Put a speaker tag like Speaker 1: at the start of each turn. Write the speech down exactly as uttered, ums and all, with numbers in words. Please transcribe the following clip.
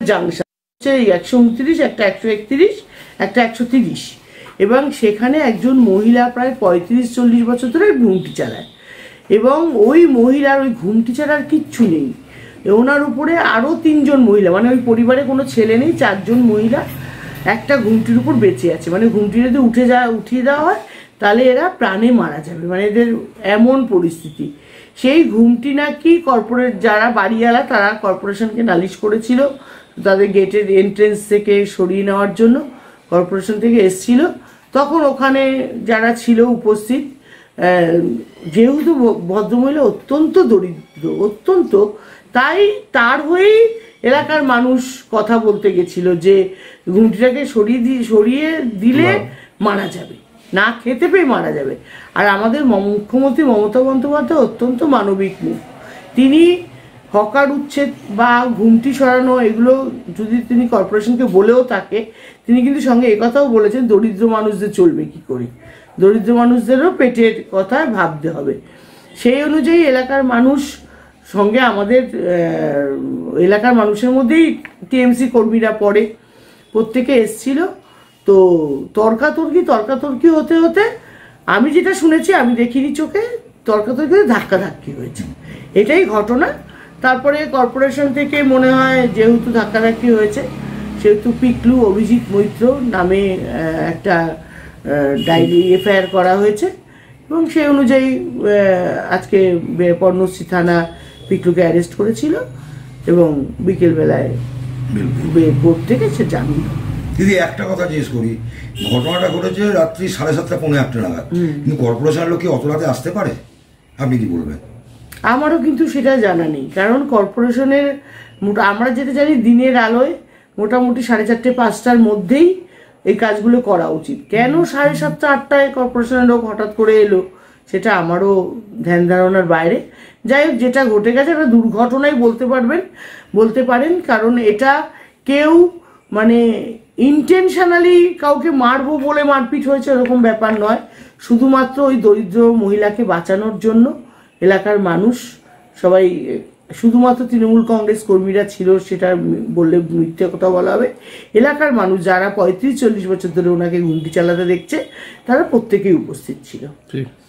Speaker 1: Junction হচ্ছে একশো উনত্রিশ, একটা একশো একত্রিশ, একটা একশো তিরিশ, এবং সেখানে একজন মহিলা প্রায় পঁয়ত্রিশ চল্লিশ বছর ধরে ঘুমটি চালায়, এবং ওই মহিলার ওই ঘুমটি ছাড়ার কিচ্ছু নেই। ওনার উপরে আরও তিনজন মহিলা, মানে ওই পরিবারে কোনো ছেলে নেই, চারজন মহিলা একটা ঘুমটির উপর বেঁচে আছে। মানে ঘুমটি যদি উঠে যা উঠিয়ে দেওয়া হয় তাহলে এরা প্রাণে মারা যাবে, মানে এদের এমন পরিস্থিতি। সেই ঘুমটি নাকি কর্পোরেট যারা বাড়িওয়ালা তারা কর্পোরেশনকে নালিশ করেছিল, তাদের গেটের এন্ট্রেন্স থেকে সরিয়ে নেওয়ার জন্য কর্পোরেশন থেকে এসছিল। তখন ওখানে যারা ছিল উপস্থিত, যেহেতু ভদ্রমহিলা অত্যন্ত দরিদ্র, অত্যন্ত, তাই তার হয়েই এলাকার মানুষ কথা বলতে গেছিল যে ঘুমটিটাকে সরিয়ে দিয়ে সরিয়ে দিলে মারা যাবে, না খেতে পেয়ে মারা যাবে। আর আমাদের মুখ্যমন্ত্রী মমতা বন্দ্যোপাধ্যায় অত্যন্ত মানবিক মুখ, তিনি হকার উচ্ছেদ বা ঘুমটি সরানো এগুলো যদি তিনি কর্পোরেশনকে বলেও থাকে, তিনি কিন্তু সঙ্গে একথাও বলেছেন দরিদ্র মানুষদের চলবে কি করে, দরিদ্র মানুষদেরও পেটের কথা ভাবতে হবে। সেই অনুযায়ী এলাকার মানুষ সঙ্গে আমাদের এলাকার মানুষের মধ্যেই টিএমসি কর্মীরা পড়ে, প্রত্যেকে এসছিল। তো তর্কাতর্কি তর্কাতর্কি হতে হতে আমি যেটা শুনেছি, আমি দেখিনি চোখে, তর্কাতর্কি ধাক্কাধাক্কি হয়েছে, এটাই ঘটনা। তারপরে কর্পোরেশন থেকে মনে হয় যেহেতু ধাক্কাধাক্কি হয়েছে সেহেতু পিকলু অভিজিৎ মৈত্র নামে একটা ডায়েরি এফআইআর করা হয়েছে, এবং সেই অনুযায়ী আজকে পর্ণশ্রী থানা পিকলুকে অ্যারেস্ট করেছিল এবং বিকেলবেলায় কোর্ট থেকে সে জামিন।
Speaker 2: দিদি একটা কথা জিজ্ঞেস করি, ঘটনাটা ঘটেছে রাত্রি সাড়ে সাতটা পৌনে আটটা নাগাদ, কিন্তু কর্পোরেশনের লোক কি অত রাতে আসতে পারে? আপনি কি বলবেন?
Speaker 1: আমারও কিন্তু সেটা জানা নেই, কারণ কর্পোরেশনের আমরা যেটা জানি দিনের আলোয় মোটামুটি সাড়ে চারটে পাঁচটার মধ্যেই এই কাজগুলো করা উচিত। কেন সাড়ে সাতটা আটটায় কর্পোরেশনের লোক হঠাৎ করে এলো সেটা আমারও ধ্যান ধারণার বাইরে। যাই হোক, যেটা ঘটে গেছে একটা দুর্ঘটনাই বলতে পারবেন বলতে পারেন কারণ এটা কেউ মানে ইন্টেনশনালি কাউকে মারবো বলে মারপিট হয়েছে এরকম ব্যাপার নয়, শুধুমাত্র ওই দরিদ্র মহিলাকে বাঁচানোর জন্য এলাকার মানুষ সবাই, শুধুমাত্র তৃণমূল কংগ্রেস কর্মীরা ছিল সেটা বললে মিথ্যে কথা বলা হবে, এলাকার মানুষ যারা পঁয়ত্রিশ চল্লিশ বছর ধরে ওনাকে ঘুমটি চালাতে দেখছে তারা প্রত্যেকেই উপস্থিত ছিল। ঠিক।